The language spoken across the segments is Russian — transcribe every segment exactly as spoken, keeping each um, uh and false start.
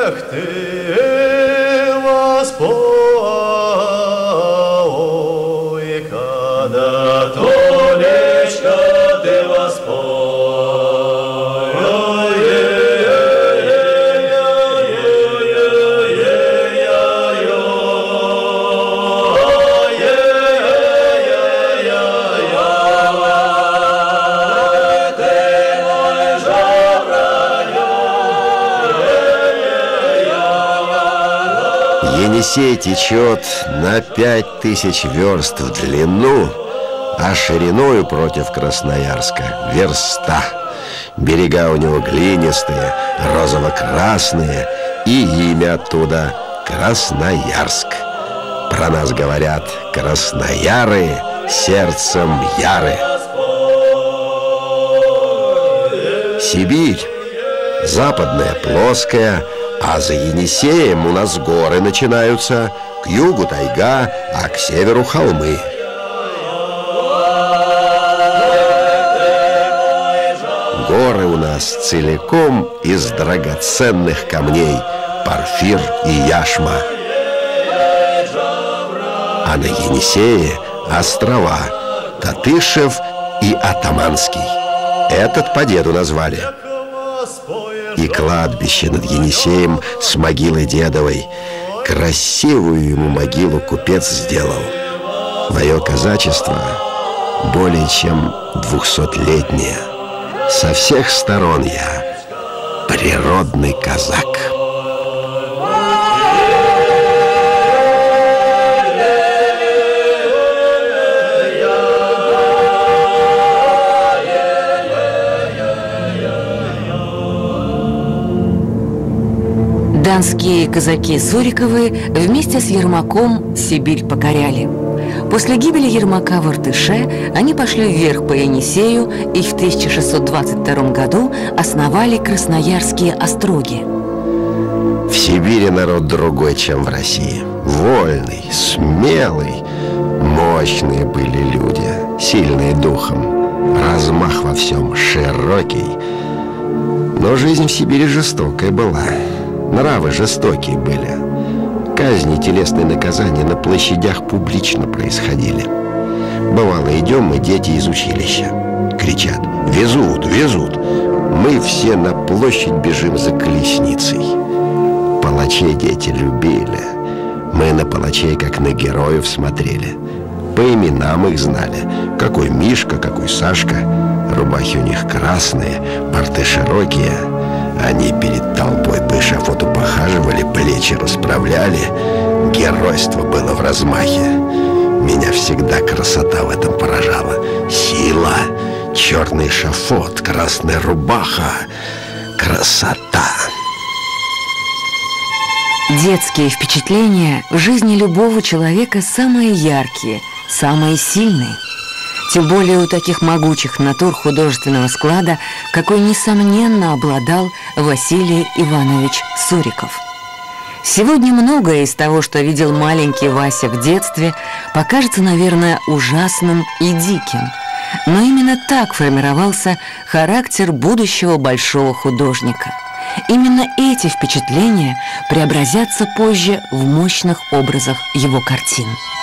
Эх ты, воспой, когда толечко ты воспой. Енисей течет на пять тысяч верст в длину, а шириною против Красноярска верста. Берега у него глинистые, розово-красные, и имя оттуда Красноярск. Про нас говорят: краснояры сердцем яры. Сибирь западная, плоская, а за Енисеем у нас горы начинаются. К югу тайга, а к северу холмы. Горы у нас целиком из драгоценных камней: порфир и яшма. А на Енисее острова Татышев и Атаманский. Этот по деду назвали. И кладбище над Енисеем с могилой дедовой. Красивую ему могилу купец сделал. Мое казачество более чем двухсотлетнее. Со всех сторон я природный казак. Донские казаки Суриковы вместе с Ермаком Сибирь покоряли. После гибели Ермака в Иртыше они пошли вверх по Енисею и в тысяча шестьсот двадцать втором году основали Красноярские остроги. В Сибири народ другой, чем в России. Вольный, смелый, мощные были люди, сильные духом, размах во всем широкий. Но жизнь в Сибири жестокая была. Нравы жестокие были. Казни и телесные наказания на площадях публично происходили. Бывало, идем мы, дети из училища. Кричат: везут, везут. Мы все на площадь бежим за колесницей. Палачей дети любили. Мы на палачей как на героев смотрели. По именам их знали. Какой Мишка, какой Сашка. Рубахи у них красные, порты широкие. Они перед толпой по эшафоту похаживали, плечи расправляли. Геройство было в размахе. Меня всегда красота в этом поражала. Сила, черный эшафот, красная рубаха. Красота. Детские впечатления в жизни любого человека самые яркие, самые сильные. Тем более у таких могучих натур художественного склада, какой, несомненно, обладал Василий Иванович Суриков. Сегодня многое из того, что видел маленький Вася в детстве, покажется, наверное, ужасным и диким. Но именно так формировался характер будущего большого художника. Именно эти впечатления преобразятся позже в мощных образах его картин.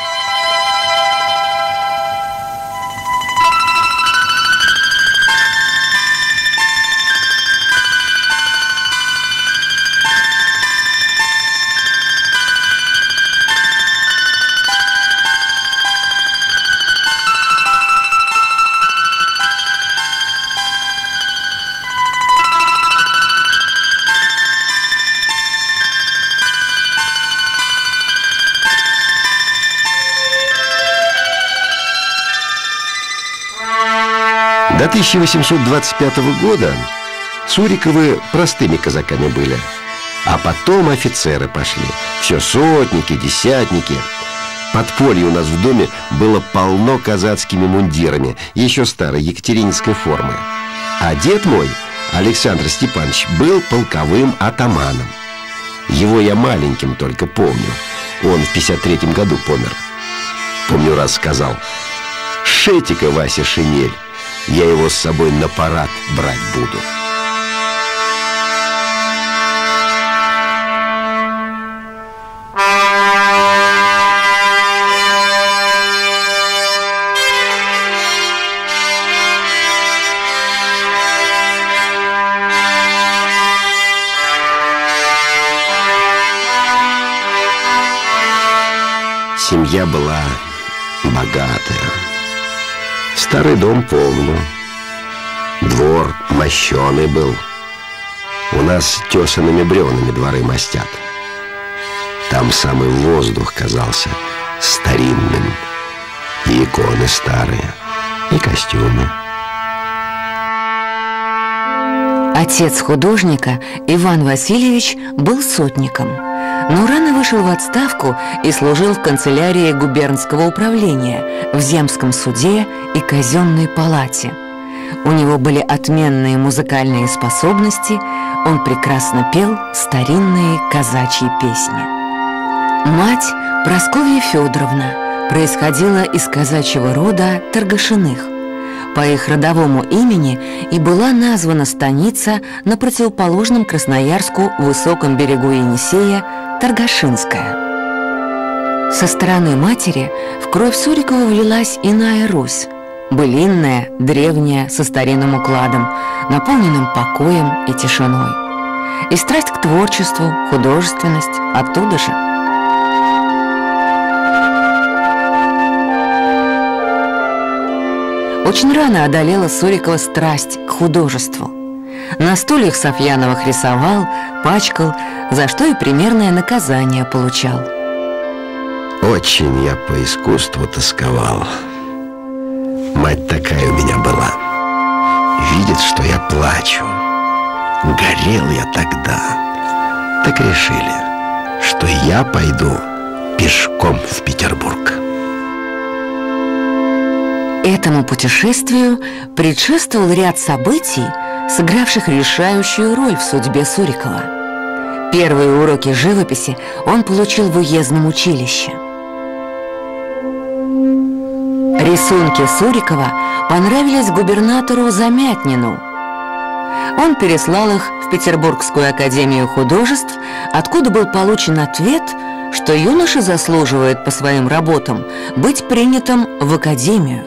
До тысяча восемьсот двадцать пятого года Суриковы простыми казаками были. А потом офицеры пошли. Все сотники, десятники. Подполье у нас в доме было полно казацкими мундирами, еще старой екатерининской формы. А дед мой, Александр Степанович, был полковым атаманом. Его я маленьким только помню. Он в пятьдесят третьем году помер. Помню, раз сказал: «Шейте-ка, Вася, шинель, я его с собой на парад брать буду». семья была богатая. Старый дом полный, двор мощеный был. У нас тесанными бревнами дворы мостят. Там самый воздух казался старинным. И иконы старые, и костюмы. Отец художника, Иван Васильевич, был сотником, но рано вышел в отставку и служил в канцелярии губернского управления, в земском суде и казенной палате. У него были отменные музыкальные способности, он прекрасно пел старинные казачьи песни. Мать, Прасковья Федоровна, происходила из казачьего рода Торгашиных. По их родовому имени и была названа станица на противоположном Красноярску высоком берегу Енисея Торгашинская. Со стороны матери в кровь Сурикова влилась иная Русь, былинная, древняя, со старинным укладом, наполненным покоем и тишиной. И страсть к творчеству, художественность оттуда же. Очень рано одолела Сурикова страсть к художеству. На стульях Сафьяновых рисовал, пачкал, за что и примерное наказание получал. Очень я по искусству тосковал. Мать такая у меня была. Видит, что я плачу. Горел я тогда. Так решили, что я пойду пешком в Петербург. Этому путешествию предшествовал ряд событий, сыгравших решающую роль в судьбе Сурикова. Первые уроки живописи он получил в уездном училище. Рисунки Сурикова понравились губернатору Замятнину. Он переслал их в Петербургскую академию художеств, откуда был получен ответ, что юноша заслуживает по своим работам быть принятым в академию.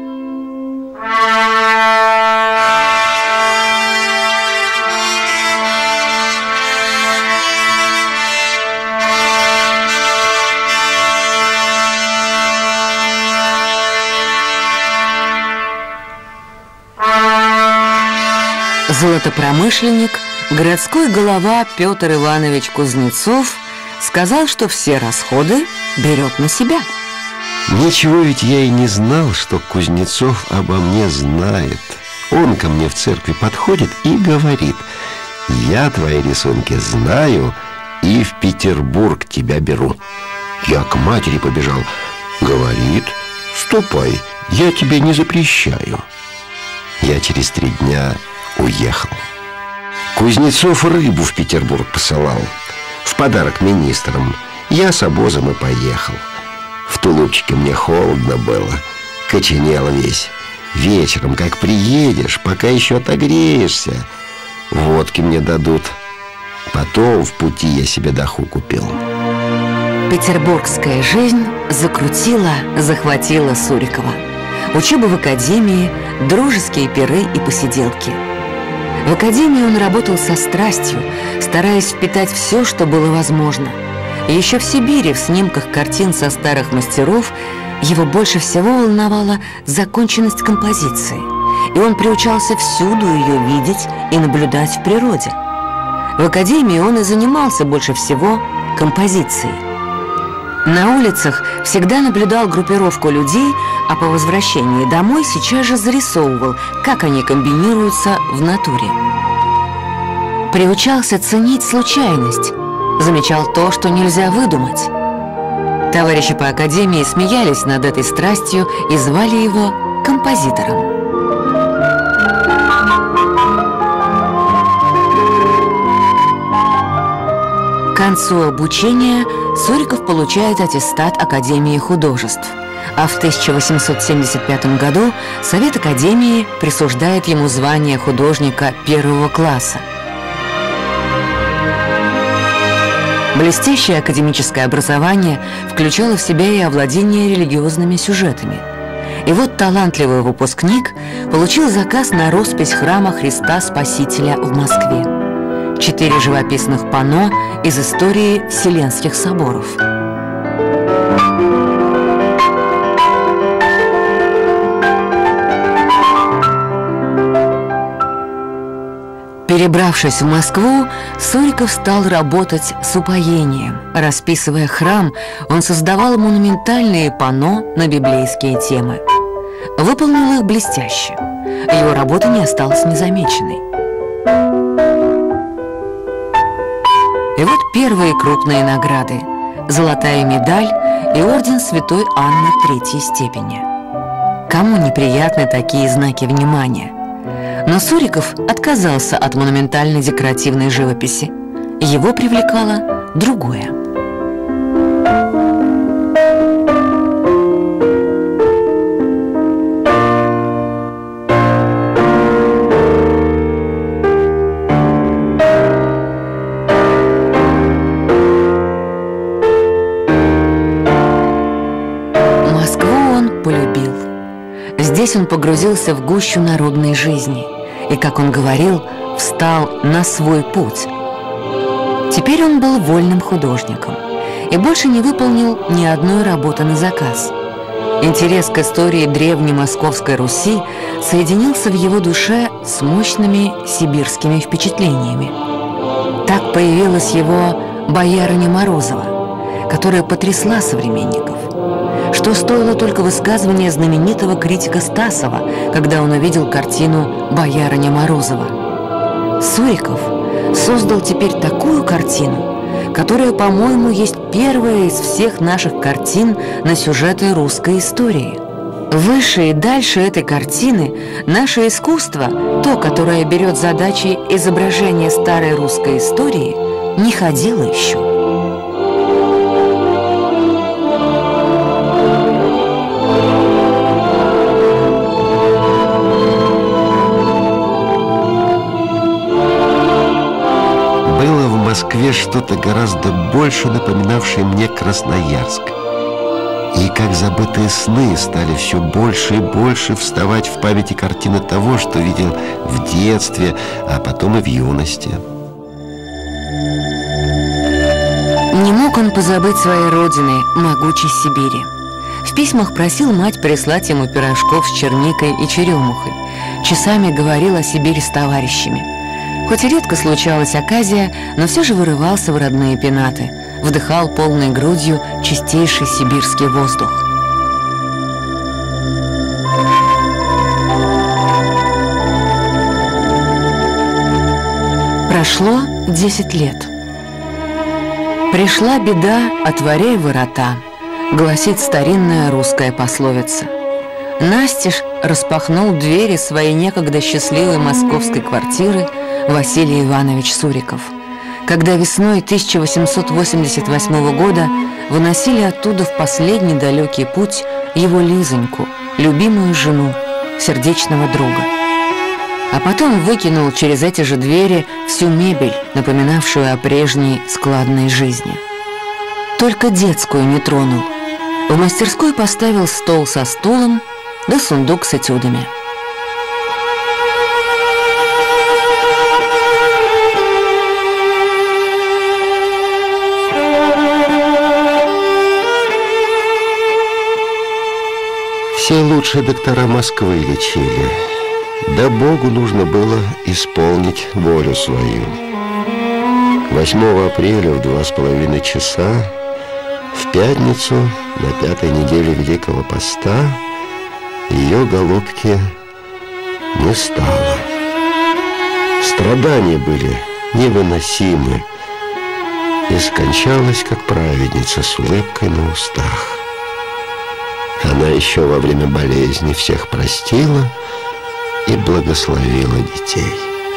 Золотопромышленник, городской голова Петр Иванович Кузнецов сказал, что все расходы берет на себя. Ничего ведь я и не знал, что Кузнецов обо мне знает. Он ко мне в церкви подходит и говорит: я твои рисунки знаю и в Петербург тебя беру. Я к матери побежал. Говорит: ступай, я тебе не запрещаю. Я через три дня уехал. Кузнецов рыбу в Петербург посылал в подарок министрам. Я с обозом и поехал. В тулупчике мне холодно было, коченел весь. Вечером, как приедешь, пока еще отогреешься, водки мне дадут. Потом в пути я себе даху купил. Петербургская жизнь закрутила, захватила Сурикова. Учеба в академии, дружеские пиры и посиделки. В академии он работал со страстью, стараясь впитать все, что было возможно. И еще в Сибири, в снимках картин со старых мастеров, его больше всего волновала законченность композиции. И он приучался всюду ее видеть и наблюдать в природе. В академии он и занимался больше всего композицией. На улицах всегда наблюдал группировку людей, а по возвращении домой сейчас же зарисовывал, как они комбинируются в натуре. Приучался ценить случайность, замечал то, что нельзя выдумать. Товарищи по академии смеялись над этой страстью и звали его композитором. К концу обучения Суриков получает аттестат Академии художеств, а в тысяча восемьсот семьдесят пятом году Совет Академии присуждает ему звание художника первого класса. Блестящее академическое образование включало в себя и овладение религиозными сюжетами. И вот талантливый выпускник получил заказ на роспись храма Христа Спасителя в Москве. Четыре живописных панно из истории Вселенских соборов. Перебравшись в Москву, Суриков стал работать с упоением. Расписывая храм, он создавал монументальные панно на библейские темы. Выполнил их блестяще. Его работа не осталась незамеченной. И вот первые крупные награды: золотая медаль и орден Святой Анны третьей степени. Кому неприятны такие знаки внимания? Но Суриков отказался от монументальной декоративной живописи. Его привлекало другое. Москву он полюбил. Здесь он погрузился в гущу народной жизни и, как он говорил, встал на свой путь. Теперь он был вольным художником и больше не выполнил ни одной работы на заказ. Интерес к истории древней Московской Руси соединился в его душе с мощными сибирскими впечатлениями. Так появилась его «Боярыня Морозова», которая потрясла современников. Что стоило только высказывание знаменитого критика Стасова, когда он увидел картину «Боярыня Морозова». Суриков создал теперь такую картину, которая, по-моему, есть первая из всех наших картин на сюжеты русской истории. Выше и дальше этой картины наше искусство, то, которое берет задачей изображения старой русской истории, не ходило еще. В Москве что-то гораздо больше напоминавшее мне Красноярск. И как забытые сны стали все больше и больше вставать в памяти картины того, что видел в детстве, а потом и в юности. Не мог он позабыть своей родины, могучей Сибири. В письмах просил мать прислать ему пирожков с черникой и черемухой. Часами говорил о Сибири с товарищами. Хоть и редко случалась оказия, но все же вырывался в родные пенаты, вдыхал полной грудью чистейший сибирский воздух. Прошло десять лет. «Пришла беда, отворяй ворота», гласит старинная русская пословица. Настежь распахнул двери своей некогда счастливой московской квартиры Василий Иванович Суриков, когда весной тысяча восемьсот восемьдесят восьмого года выносили оттуда в последний далекий путь его Лизоньку, любимую жену, сердечного друга. А потом выкинул через эти же двери всю мебель, напоминавшую о прежней складной жизни. Только детскую не тронул. В мастерской поставил стол со стулом да сундук с этюдами. Все лучшие доктора Москвы лечили. Да Богу нужно было исполнить волю свою. восьмого апреля в два с половиной часа, в пятницу, на пятой неделе Великого Поста, ее, голубки, не стало. Страдания были невыносимы, и скончалась, как праведница, с улыбкой на устах. Она еще во время болезни всех простила и благословила детей.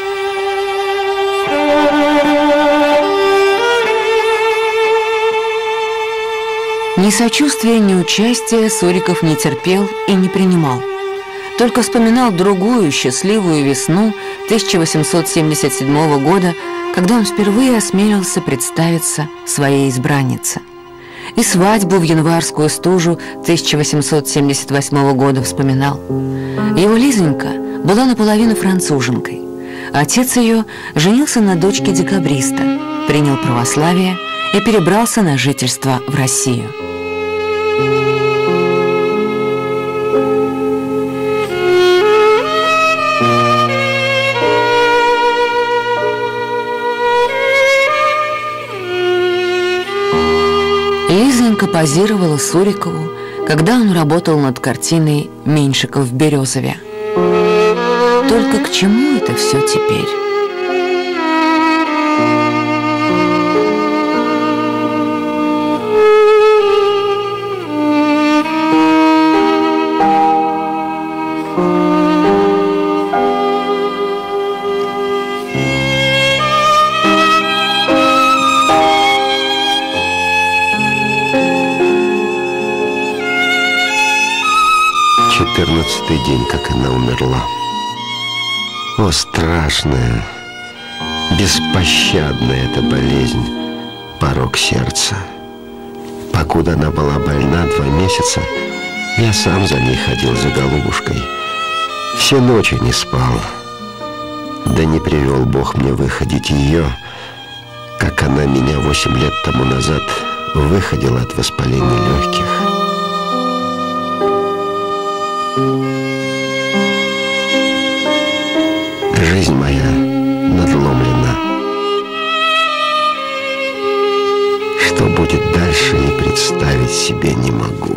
Ни сочувствия, ни участия Суриков не терпел и не принимал. Только вспоминал другую счастливую весну тысяча восемьсот семьдесят седьмого года, когда он впервые осмелился представиться своей избраннице. И свадьбу в январскую стужу тысяча восемьсот семьдесят восьмого года вспоминал. Его Лизонька была наполовину француженкой. Отец ее женился на дочке декабриста, принял православие и перебрался на жительство в Россию. Лизонька позировала Сурикову, когда он работал над картиной «Меньшиков в Березове». Только к чему это все теперь? Четырнадцатый день, как она умерла. О, страшная, беспощадная эта болезнь, порок сердца. Покуда она была больна два месяца, я сам за ней ходил за голубушкой. Все ночи не спал. Да не привел Бог мне выходить ее, как она меня восемь лет тому назад выходила от воспаления легких. Жизнь моя надломлена. Что будет дальше, и представить себе не могу.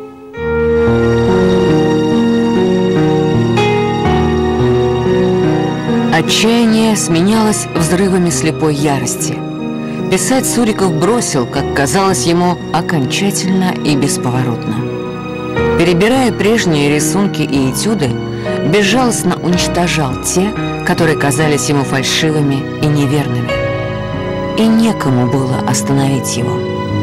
Отчаяние сменялось взрывами слепой ярости. Писать Суриков бросил, как казалось ему, окончательно и бесповоротно. Перебирая прежние рисунки и этюды, безжалостно уничтожал те, которые казались ему фальшивыми и неверными. И некому было остановить его.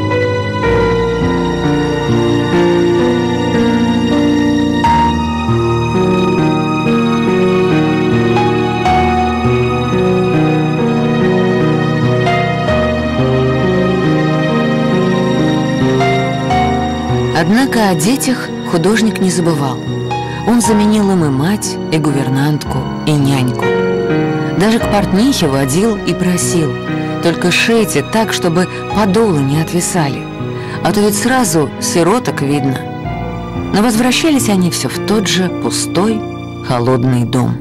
Однако о детях художник не забывал. Он заменил им и мать, и гувернантку, и няньку. Даже к портнихе водил и просил: только шейте так, чтобы подолы не отвисали, а то ведь сразу сироток видно. Но возвращались они все в тот же пустой, холодный дом.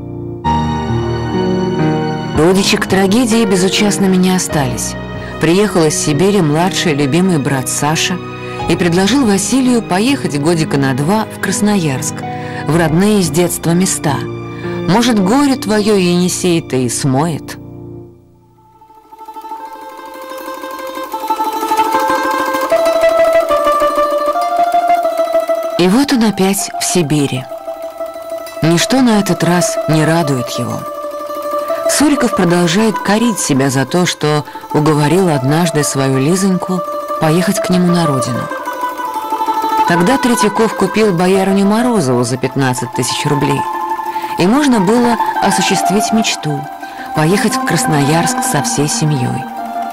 Родичи к трагедии безучастными не остались. Приехал из Сибири младший любимый брат Саша и предложил Василию поехать годика на два в Красноярск, в родные с детства места. Может, горе твое, Енисей-то, и смоет. И вот он опять в Сибири. Ничто на этот раз не радует его. Суриков продолжает корить себя за то, что уговорил однажды свою Лизоньку поехать к нему на родину. Тогда Третьяков купил боярыню Морозову за пятнадцать тысяч рублей, и можно было осуществить мечту – поехать в Красноярск со всей семьей.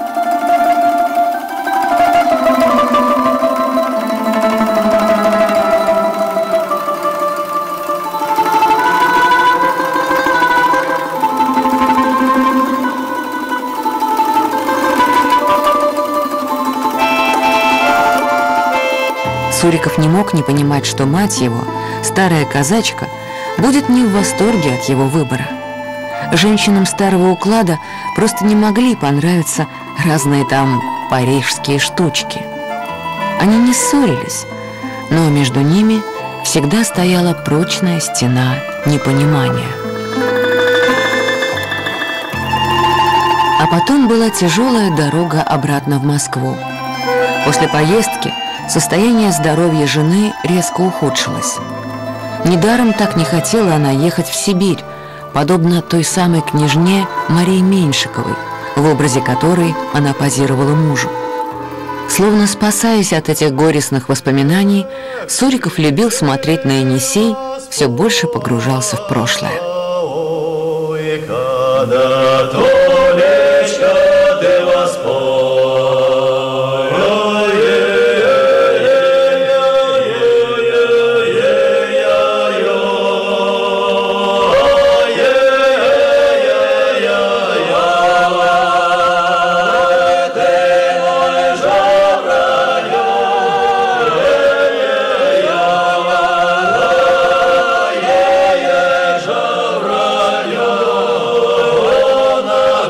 Суриков не мог не понимать, что мать его, старая казачка, будет не в восторге от его выбора. Женщинам старого уклада просто не могли понравиться разные там парижские штучки. Они не ссорились, но между ними всегда стояла прочная стена непонимания. А потом была тяжелая дорога обратно в Москву. После поездки состояние здоровья жены резко ухудшилось. Недаром так не хотела она ехать в Сибирь, подобно той самой княжне Марии Меньшиковой, в образе которой она позировала мужу. Словно спасаясь от этих горестных воспоминаний, Суриков любил смотреть на Енисей, все больше погружался в прошлое. Oh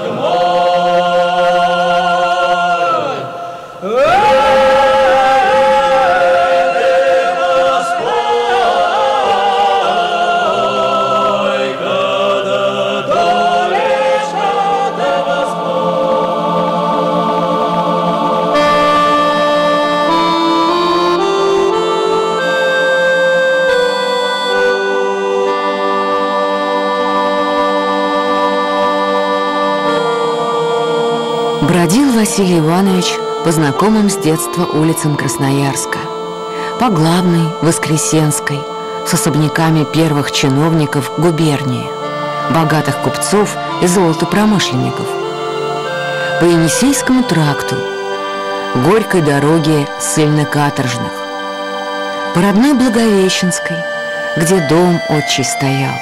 Бродил Василий Иванович по знакомым с детства улицам Красноярска, по Главной, Воскресенской, с особняками первых чиновников губернии, богатых купцов и золотопромышленников, по Енисейскому тракту, Горькой дороге ссыльно-каторжных, по родной Благовещенской, где дом отчий стоял.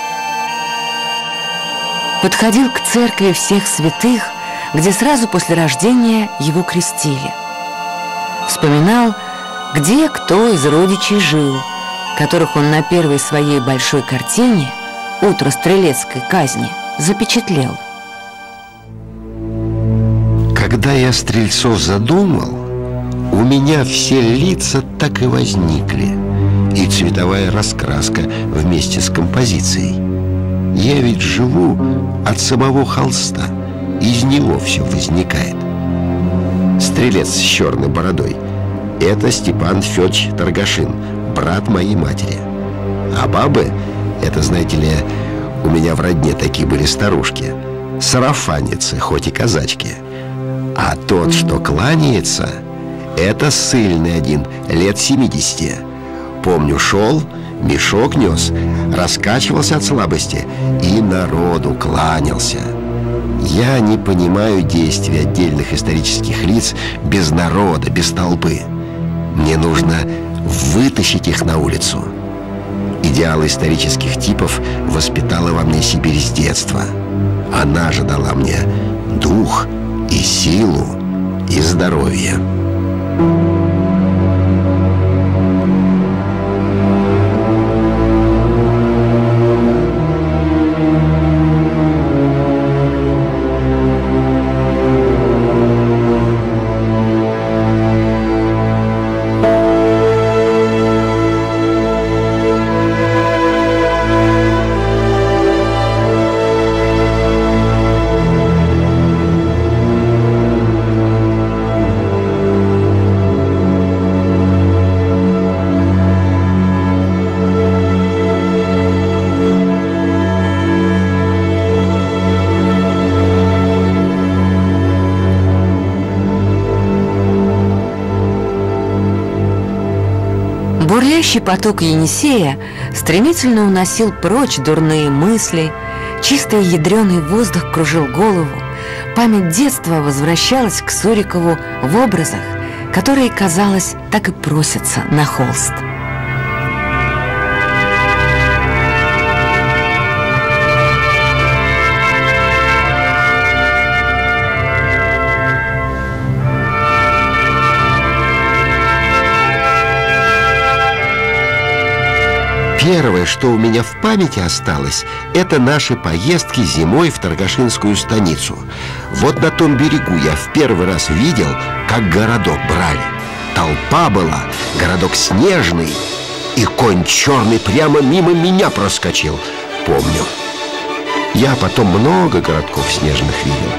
Подходил к церкви всех святых, где сразу после рождения его крестили. Вспоминал, где кто из родичей жил, которых он на первой своей большой картине «Утро стрелецкой казни» запечатлел. Когда я Стрельцов задумал, у меня все лица так и возникли, и цветовая раскраска вместе с композицией. Я ведь живу от самого холста, из него все возникает. Стрелец с черной бородой — это Степан Федорович Торгашин, брат моей матери. А бабы — это, знаете ли, у меня в родне такие были старушки, сарафанницы, хоть и казачки. А тот, что кланяется, это ссыльный один, лет семидесяти. Помню, шел, мешок нес, раскачивался от слабости и народу кланялся. Я не понимаю действий отдельных исторических лиц без народа, без толпы. Мне нужно вытащить их на улицу. Идеалы исторических типов воспитала во мне Сибирь с детства. Она же дала мне дух и силу, и здоровье. Бурлящий поток Енисея стремительно уносил прочь дурные мысли, чистый ядреный воздух кружил голову, память детства возвращалась к Сурикову в образах, которые, казалось, так и просятся на холст. Первое, что у меня в памяти осталось, это наши поездки зимой в Торгашинскую станицу. Вот на том берегу я в первый раз видел, как городок брали. Толпа была, городок снежный, и конь черный прямо мимо меня проскочил. Помню. Я потом много городков снежных видел.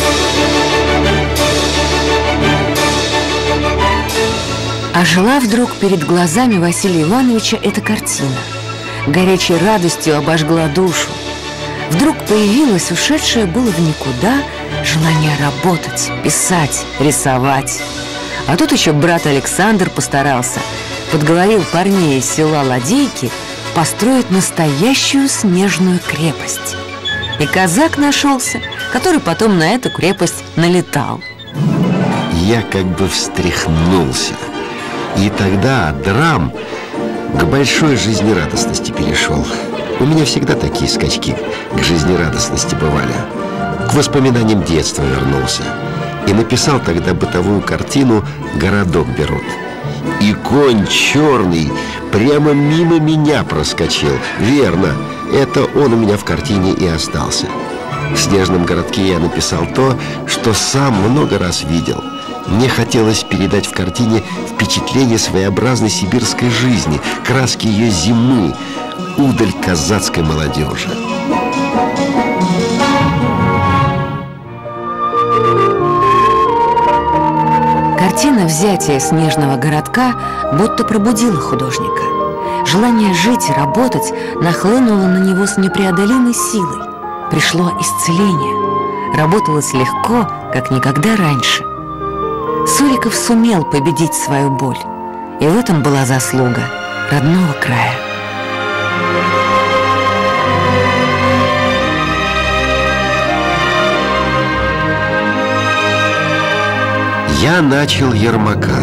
А жила вдруг перед глазами Василия Ивановича эта картина. Горячей радостью обожгла душу. Вдруг появилось ушедшее было в никуда желание работать, писать, рисовать. А тут еще брат Александр постарался, подговорил парней из села Ладейки построить настоящую снежную крепость. И казак нашелся, который потом на эту крепость налетал. Я как бы встряхнулся. И тогда от драм к большой жизнерадостности перешел. У меня всегда такие скачки к жизнерадостности бывали. К воспоминаниям детства вернулся. И написал тогда бытовую картину «Городок берут». И конь черный прямо мимо меня проскочил. Верно, это он у меня в картине и остался. В снежном городке я написал то, что сам много раз видел. Мне хотелось передать в картине впечатление своеобразной сибирской жизни, краски ее зимы, удаль казацкой молодежи. Картина взятия снежного городка будто пробудила художника. Желание жить и работать нахлынуло на него с непреодолимой силой. Пришло исцеление. работалось легко, как никогда раньше. Суриков сумел победить свою боль, и в этом была заслуга родного края. Я начал Ермака.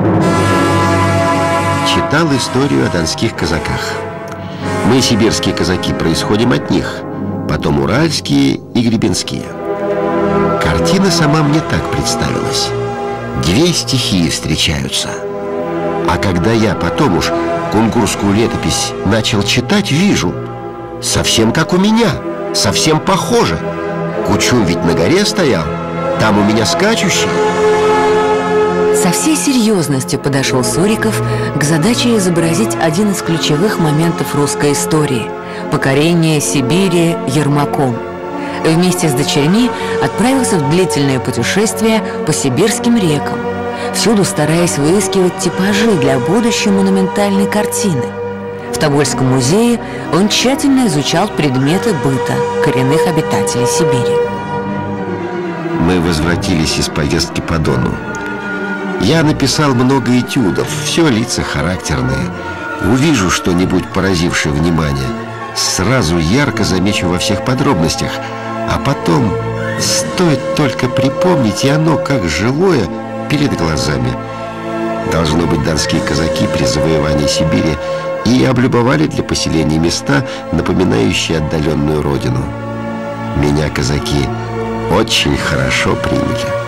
Читал историю о донских казаках. Мы, сибирские казаки, происходим от них, потом уральские и гребенские. Картина сама мне так представилась. Две стихии встречаются. А когда я потом уж кунгурскую летопись начал читать, вижу, совсем как у меня, совсем похоже. Кучум ведь на горе стоял, там у меня скачущий. Со всей серьезностью подошел Суриков к задаче изобразить один из ключевых моментов русской истории – покорение Сибири Ермаком. Вместе с дочерьми отправился в длительное путешествие по сибирским рекам, всюду стараясь выискивать типажи для будущей монументальной картины. В Тобольском музее он тщательно изучал предметы быта коренных обитателей Сибири. Мы возвратились из поездки по Дону. Я написал много этюдов, все лица характерные. Увижу что-нибудь, поразившее внимание, сразу ярко замечу во всех подробностях, а потом стоит только припомнить, и оно, как живое, перед глазами. Должно быть, донские казаки при завоевании Сибири и облюбовали для поселения места, напоминающие отдаленную родину. Меня казаки очень хорошо приняли.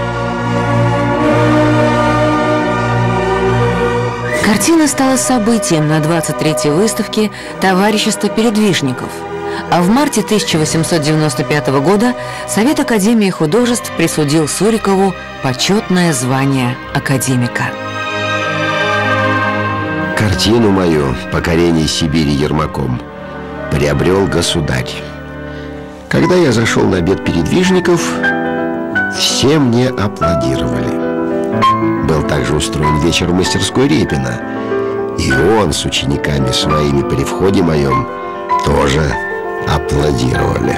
Картина стала событием на двадцать третьей выставке «Товарищество передвижников». А в марте тысяча восемьсот девяносто пятого года Совет Академии художеств присудил Сурикову почетное звание академика. Картину мою «Покорение Сибири Ермаком» приобрел государь. Когда я зашел на обед передвижников, все мне аплодировали. Был также устроен вечер в мастерской Репина, и он с учениками своими при входе моем тоже аплодировали.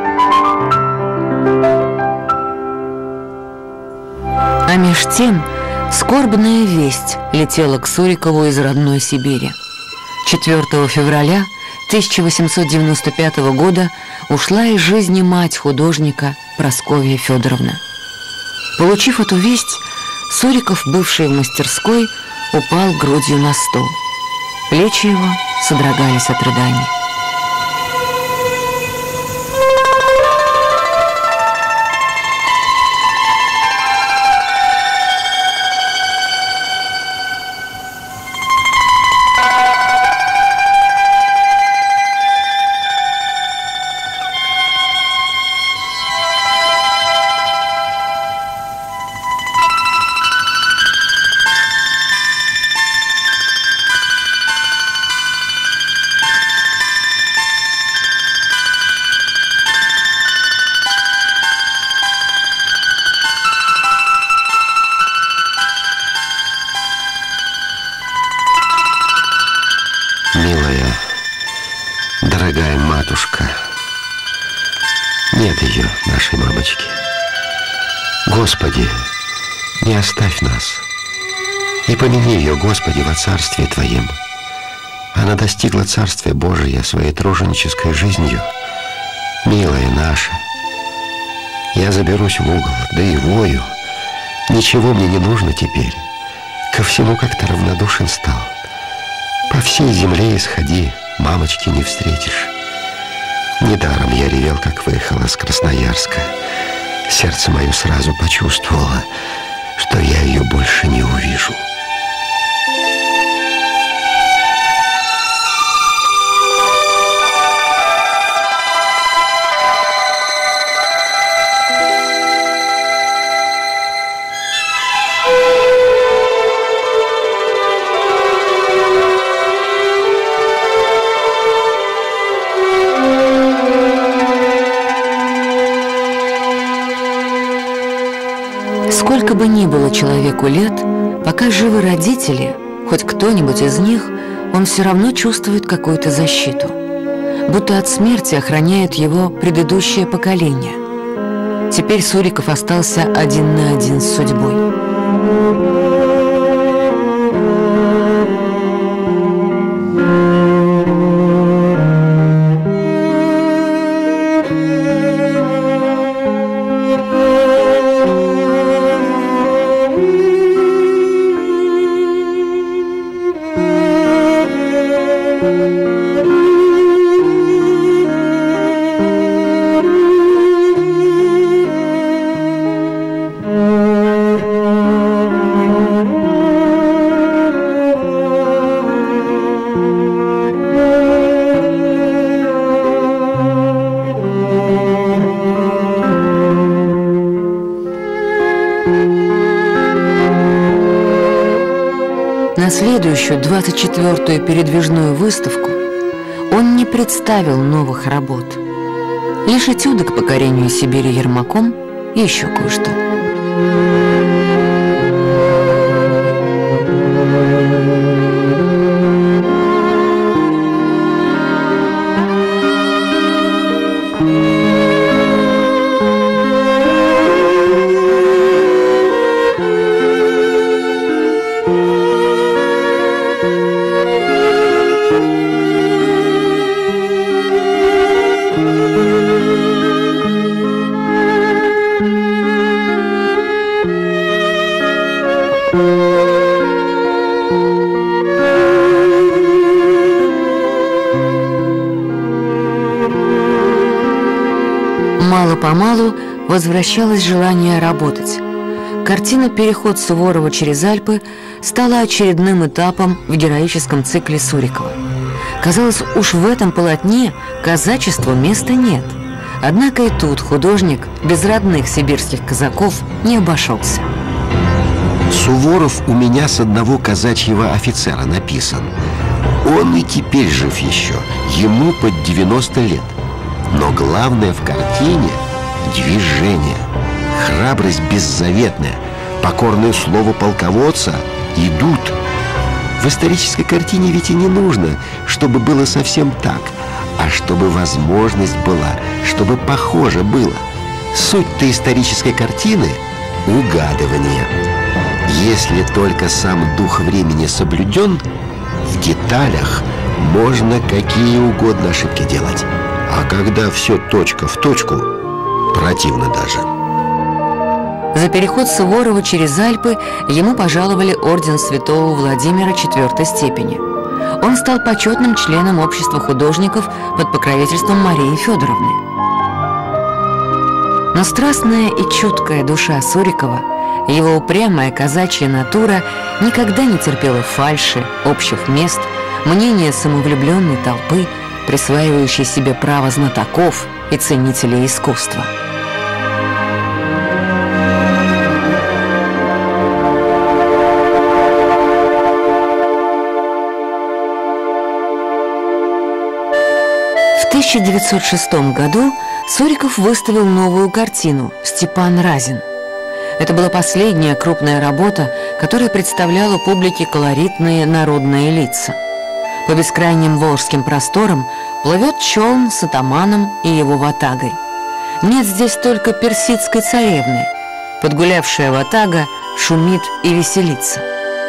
А меж тем скорбная весть летела к Сурикову из родной Сибири. четвёртого февраля тысяча восемьсот девяносто пятого года ушла из жизни мать художника Прасковья Федоровна. Получив эту весть, Суриков, бывший в мастерской, упал грудью на стол. Плечи его содрогались от рыданий. Милая, дорогая матушка, нет ее, нашей мамочки. Господи, не оставь нас и помяни ее, Господи, во Царстве Твоем. Она достигла Царствия Божия своей труженической жизнью. Милая наша, я заберусь в угол, да и вою. Ничего мне не нужно теперь. Ко всему как-то равнодушен стал. По всей земле исходи, мамочки не встретишь. Недаром я ревел, как выехала с Красноярска. Сердце мое сразу почувствовало, что я ее больше не увижу. Сколько бы ни было человеку лет, пока живы родители, хоть кто-нибудь из них, он все равно чувствует какую-то защиту, будто от смерти охраняет его предыдущее поколение. Теперь Суриков остался один на один с судьбой. На следующую двадцать четвёртую передвижную выставку он не представил новых работ, лишь этюды к покорению Сибири Ермаком и еще кое-что. Мало-помалу возвращалось желание работать. Картина «Переход Суворова через Альпы» стала очередным этапом в героическом цикле Сурикова. Казалось, уж в этом полотне казачеству места нет. Однако и тут художник без родных сибирских казаков не обошелся. Суворов у меня с одного казачьего офицера написан. Он и теперь жив еще, ему под девяносто лет. Но главное в картине – движение, храбрость беззаветная, покорное слово полководца идут. В исторической картине ведь и не нужно, чтобы было совсем так, а чтобы возможность была, чтобы похоже было. Суть-то исторической картины – угадывание. Если только сам дух времени соблюден, в деталях можно какие угодно ошибки делать. А когда все точка в точку, противно даже. За переход Суворова через Альпы ему пожаловали орден Святого Владимира четвертой степени. Он стал почетным членом общества художников под покровительством Марии Федоровны. Но страстная и чуткая душа Сурикова, его упрямая казачья натура никогда не терпела фальши, общих мест, мнения самовлюбленной толпы, присваивающей себе право знатоков и ценителей искусства. В тысяча девятьсот шестом году Суриков выставил новую картину «Степан Разин». Это была последняя крупная работа, которая представляла публике колоритные народные лица. По бескрайним волжским просторам плывет челн с атаманом и его ватагой. Нет здесь только персидской царевны. Подгулявшая ватага шумит и веселится.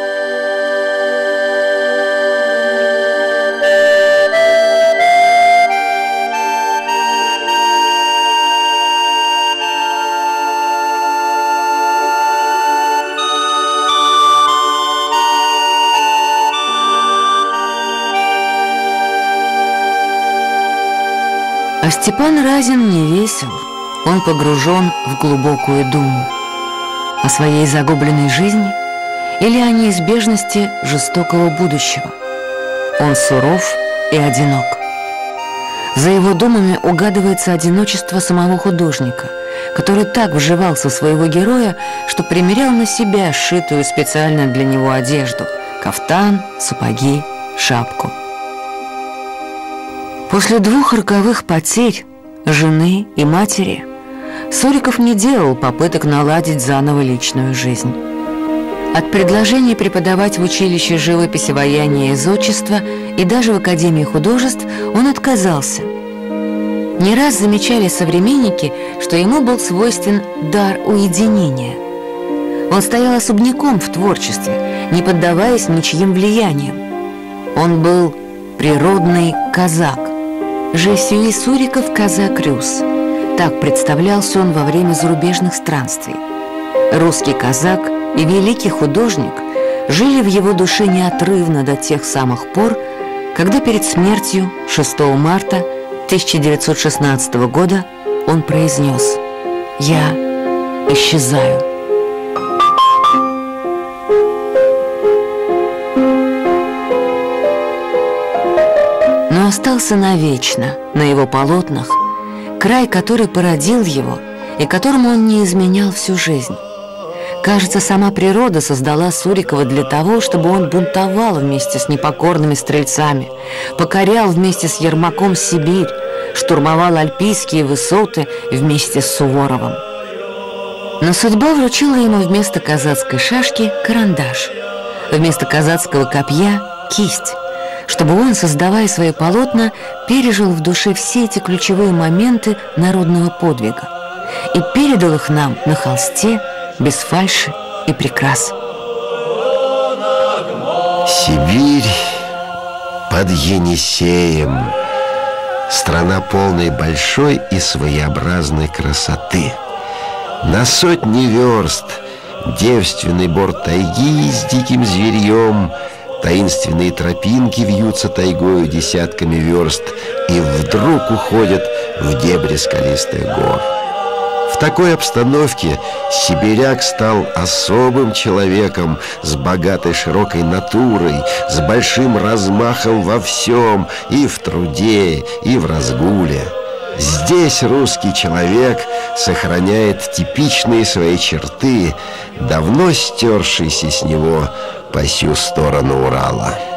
А Степан Разин не весел, он погружен в глубокую думу о своей загубленной жизни или о неизбежности жестокого будущего. Он суров и одинок. За его думами угадывается одиночество самого художника, который так вживался в своего героя, что примерял на себя сшитую специально для него одежду – кафтан, сапоги, шапку. После двух роковых потерь жены и матери Суриков не делал попыток наладить заново личную жизнь. От предложений преподавать в училище живописи, ваяния и зодчества и даже в Академии художеств он отказался. Не раз замечали современники, что ему был свойствен дар уединения. Он стоял особняком в творчестве, не поддаваясь ничьим влияниям. Он был природный казак. «Je suis Суриков казак Рюс». Так представлялся он во время зарубежных странствий. Русский казак и великий художник жили в его душе неотрывно до тех самых пор, когда перед смертью шестого марта тысяча девятьсот шестнадцатого года он произнес: «Я исчезаю». Но остался навечно на его полотнах край, который породил его и которому он не изменял всю жизнь. Кажется, сама природа создала Сурикова для того, чтобы он бунтовал вместе с непокорными стрельцами, покорял вместе с Ермаком Сибирь, штурмовал альпийские высоты вместе с Суворовым. Но судьба вручила ему вместо казацкой шашки карандаш, вместо казацкого копья кисть, чтобы он, создавая свои полотна, пережил в душе все эти ключевые моменты народного подвига и передал их нам на холсте без фальши и прикрас. Сибирь под Енисеем, страна полной большой и своеобразной красоты. На сотни верст девственный борт тайги с диким зверьем, таинственные тропинки вьются тайгою десятками верст и вдруг уходят в дебри скалистых гор. В такой обстановке сибиряк стал особым человеком с богатой широкой натурой, с большим размахом во всем, и в труде, и в разгуле. Здесь русский человек сохраняет типичные свои черты, давно стершиеся с него по сю сторону Урала.